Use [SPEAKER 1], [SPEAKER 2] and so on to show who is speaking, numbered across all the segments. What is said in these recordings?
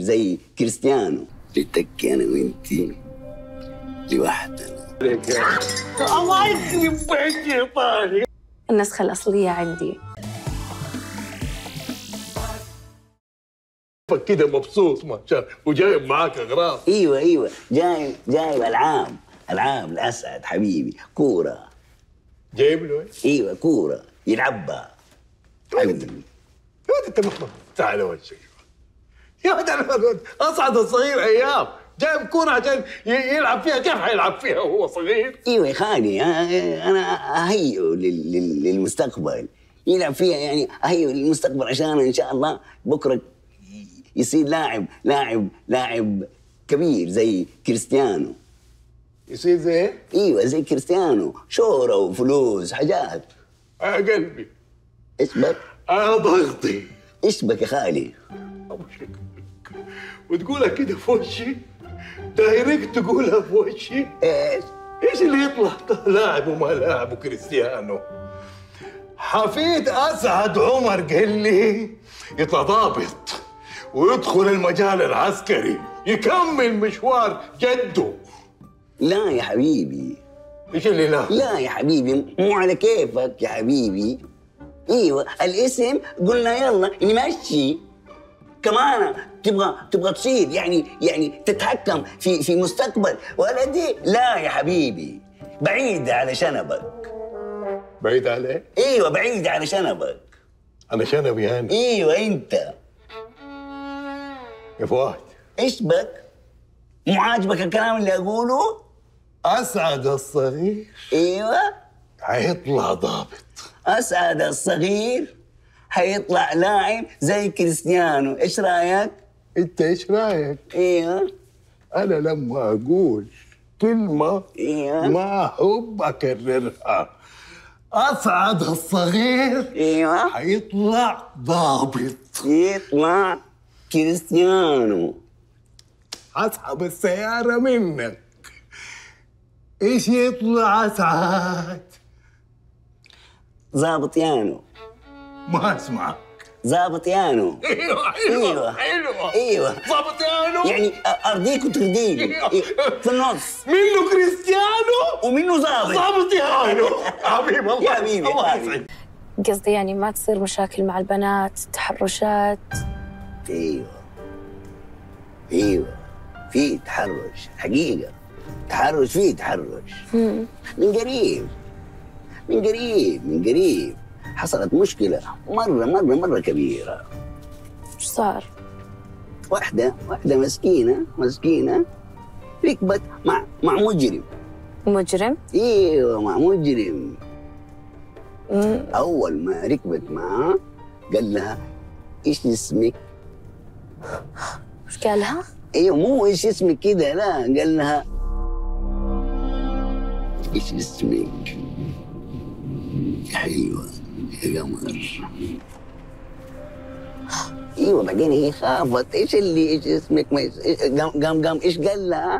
[SPEAKER 1] زي كريستيانو. نتكي انا وانتي لوحدنا.
[SPEAKER 2] الله يخرب بيتي يا طارق.
[SPEAKER 3] النسخة الأصلية عندي.
[SPEAKER 2] كده مبسوط ما شاء الله وجايب معاك اغراض.
[SPEAKER 1] ايوه جايب العاب الاسعد حبيبي، كوره.
[SPEAKER 2] جايب له ايه؟
[SPEAKER 1] ايوه كوره يلعبها حبيبي.
[SPEAKER 2] يا ولد انت تعال وجهك يا ولد. اسعد الصغير ايام جايب كوره عشان يلعب فيها. كيف حيلعب فيها وهو صغير؟
[SPEAKER 1] ايوه يا خالي انا اهيئه للمستقبل، يلعب فيها يعني اهيئه للمستقبل عشان ان شاء الله بكره يصير لاعب كبير زي كريستيانو.
[SPEAKER 2] يصير زي ايه؟
[SPEAKER 1] ايوه زي كريستيانو، شهرة وفلوس حاجات.
[SPEAKER 2] قلبي
[SPEAKER 1] ايش بك؟
[SPEAKER 2] ضغطي.
[SPEAKER 1] ايش بك يا خالي؟
[SPEAKER 2] وتقولها كده في وشي؟ دايركت تقولها في وشي؟ ايش اللي يطلع لاعب وما لاعب كريستيانو؟ حفيد اسعد عمر قال لي يطلع ضابط ويدخل المجال العسكري يكمل مشوار جده.
[SPEAKER 1] لا يا حبيبي.
[SPEAKER 2] ايش اللي لا؟
[SPEAKER 1] لا يا حبيبي مو على كيفك يا حبيبي. ايوه الاسم قلنا يلا نمشي. كمان تبغى تصير يعني تتحكم في مستقبل ولدي. لا يا حبيبي بعيدة على شنبك.
[SPEAKER 2] بعيد عليه؟
[SPEAKER 1] ايوه بعيدة على شنبك.
[SPEAKER 2] انا شنبي هاني؟
[SPEAKER 1] ايوه انت
[SPEAKER 2] يا فؤاد.
[SPEAKER 1] ايش بك؟ مو عاجبك الكلام اللي اقوله؟
[SPEAKER 2] اسعد الصغير
[SPEAKER 1] ايوه
[SPEAKER 2] حيطلع ضابط.
[SPEAKER 1] اسعد الصغير حيطلع لاعب زي كريستيانو. ايش رايك؟
[SPEAKER 2] انت ايش رايك؟
[SPEAKER 1] ايوه
[SPEAKER 2] انا لما اقول كلمه
[SPEAKER 1] ايوه
[SPEAKER 2] ما احب اكررها. اسعد الصغير
[SPEAKER 1] ايوه
[SPEAKER 2] حيطلع ضابط.
[SPEAKER 1] يطلع كريستيانو.
[SPEAKER 2] اسحب السياره منك. ايش يطلع اسعد؟
[SPEAKER 1] ضابط يانو.
[SPEAKER 2] ما اسمعك.
[SPEAKER 1] ضابط يانو. ايوه
[SPEAKER 2] ضابط يانو
[SPEAKER 1] يعني ارضيك وترضيني في النص.
[SPEAKER 2] منه كريستيانو
[SPEAKER 1] ومنه ضابط
[SPEAKER 2] يانو. حبيبي الله
[SPEAKER 1] يا حبيبي
[SPEAKER 2] الله يسعدك.
[SPEAKER 3] قصدي يعني ما تصير مشاكل مع البنات، تحرشات.
[SPEAKER 1] ايوه في تحرش حقيقه. تحرش من قريب حصلت مشكله مره كبيره.
[SPEAKER 3] ايش صار؟
[SPEAKER 1] واحده مسكينه ركبت مع مجرم. ايوه مع مجرم. اول ما ركبت معاه قال لها ايش اسمك؟
[SPEAKER 3] ايش قالها؟
[SPEAKER 1] ايوه مو ايش اسمك كده، لا قال لها ايش اسمك يا حلوه يا قمر. ايوه بعدين هي خافت. ايش اسمك؟ قام ايش قال لها؟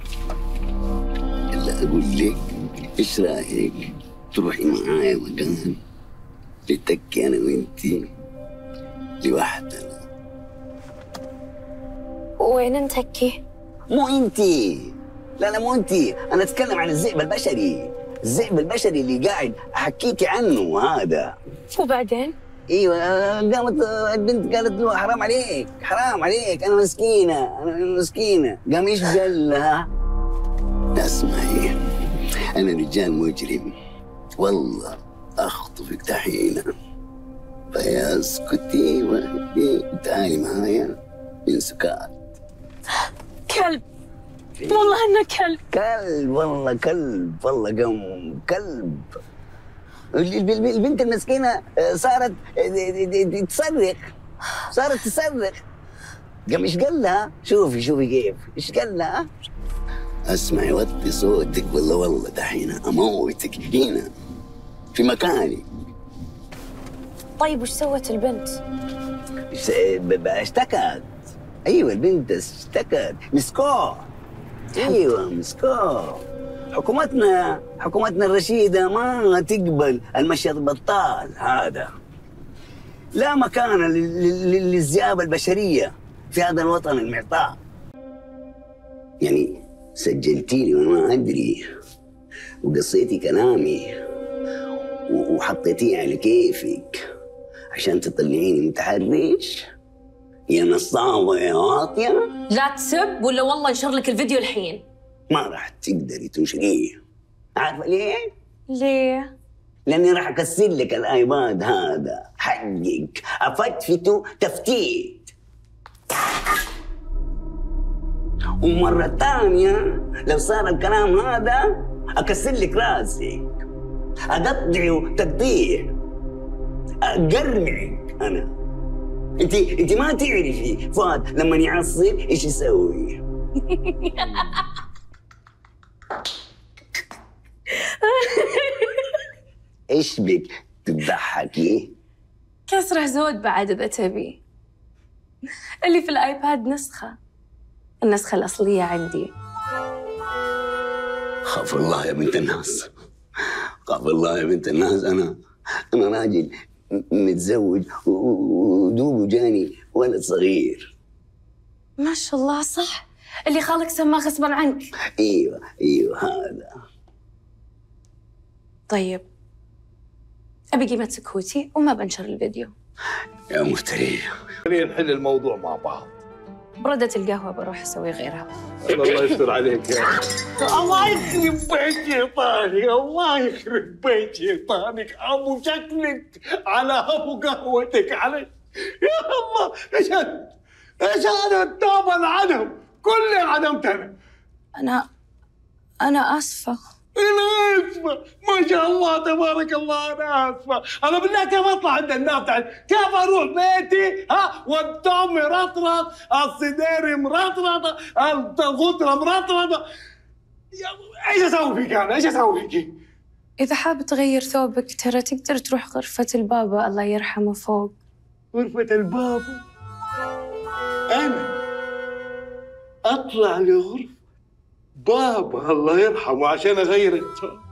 [SPEAKER 1] قال لها اقول لك ايش رايك تروحي معايا مكان نتكي انا وانتي لوحدنا.
[SPEAKER 3] وين نتكي؟
[SPEAKER 1] مو انتي، لا مو انتي، انا اتكلم عن الذئب البشري اللي قاعد احكيكي عنه هذا.
[SPEAKER 3] وبعدين؟
[SPEAKER 1] ايوه قامت البنت قالت له حرام عليك انا مسكينه. قام ايش قال لها؟ اسمعي انا رجال مجرم والله اخطفك دحين، فيا اسكتي وتعالي معايا من سكات.
[SPEAKER 3] كلب والله انه كلب.
[SPEAKER 1] والله كلب. البنت المسكينه صارت تصرخ. قام ايش قال لها؟ شوفي كيف ايش قال لها؟ اسمعي وطي صوتك والله دحين اموتك هنا في مكاني.
[SPEAKER 3] طيب وش سوت البنت؟
[SPEAKER 1] اشتكت. ايوه البنت اشتكت. مسكوه. حكومتنا الرشيدة ما تقبل المشي البطال هذا. لا مكان للذئاب البشرية في هذا الوطن المعطاء. يعني سجلتي لي وانا ما ادري، وقصيتي كلامي وحطيتيه على كيفك عشان تطلعيني متحرش. يا نصابة يا واطية.
[SPEAKER 3] لا تسب ولا والله انشر لك الفيديو الحين.
[SPEAKER 1] ما راح تقدري تنشريه. عارفة ليه؟
[SPEAKER 3] ليه؟
[SPEAKER 1] لاني راح اكسر لك الايباد هذا حقك، افتفته تفتيت. ومرة ثانية لو صار الكلام هذا اكسر لك راسك، اقطعه تقطيع، اقرمعك انا. انت ما تعرفي فؤاد لما يعصب ايش يسوي. ايش بك تضحكي؟
[SPEAKER 3] كسره زود بعد اذا تبي. اللي في الايباد نسخة، النسخة الأصلية عندي.
[SPEAKER 1] خاف الله يا بنت الناس، خاف الله يا بنت الناس. انا راجل متزوج ودوب جاني ولد صغير.
[SPEAKER 3] ما شاء الله صح، اللي خالك سماه غصبا عنك.
[SPEAKER 1] ايوه هذا.
[SPEAKER 3] طيب أبي قيمة سكوتي وما بنشر الفيديو.
[SPEAKER 1] يا مفتري،
[SPEAKER 2] خلينا نحل الموضوع مع بعض.
[SPEAKER 3] بردة القهوة بروح أسوي غيرها.
[SPEAKER 2] الله يستر عليك يا الله يخرب بيت شيطانك، الله يخرب بيت شيطانك. ابو شكلك على ابو قهوتك على يا الله. ايش هذا التوبه العدم؟ كل عدمت
[SPEAKER 3] أنا آسفة.
[SPEAKER 2] انا اسفه، ما شاء الله تبارك الله. انا اسفه، انا بالله كيف اطلع عند الناس؟ كيف اروح بيتي والدم مرطرط، الصدير مرطرط، الغدره مرطرطه. ايش اسوي فيك انا؟ ايش اسوي فيك؟
[SPEAKER 3] إذا حاب تغير ثوبك ترى تقدر تروح غرفة البابا الله يرحمه فوق.
[SPEAKER 2] غرفة البابا؟ أنا أطلع لغرفة بابا الله يرحمه عشان أغير الثوب؟